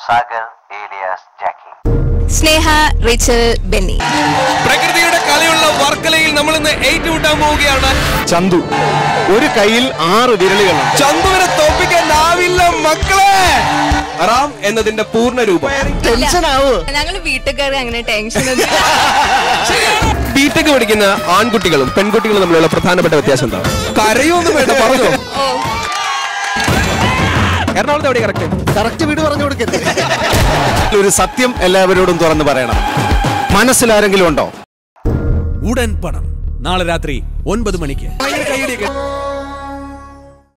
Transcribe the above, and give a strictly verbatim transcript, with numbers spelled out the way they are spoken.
Sagar alias Jackie. Sneha, Rachel, Benny. പ്രകൃതിയുടെ കലയുള്ള വർക്കലയിൽ നമ്മൾ ഇന്ന് ഏറ്റുമുട്ടാൻ പോവുകയാണ്. ചന്തു ഒരു കൈയിൽ ആറ് വിരലുകളാണ്. ചന്തുവിനെ തോൽപ്പിക്കാനാവില്ല മക്കളെ. റാം എന്നതിന്റെ പൂർണ്ണ രൂപം. ടെൻഷൻ ആവോ? ഞങ്ങൾ വീട്ടുകാർ അങ്ങനെ ടെൻഷൻ ഒന്നും. ബിടെക് പഠിക്കുന്ന ആൺകുട്ടികളും പെൺകുട്ടികളും തമ്മിലുള്ള പ്രധാനപ്പെട്ട വ്യത്യാസം എന്താ? കരയൊന്നും വേണ്ട, പറഞ്ഞോ. എറണാകുളത്ത് എവിടെ കറക്റ്റ് കറക്റ്റ് വീട് പറഞ്ഞു കൊടുക്കരുത്. ഒരു സത്യം എല്ലാവരോടും തുറന്നു പറയണം. മനസ്സിലാരെങ്കിലും ഉണ്ടോ? ഉടൻ പണം നാളെ രാത്രി ഒൻപത് മണിക്ക്.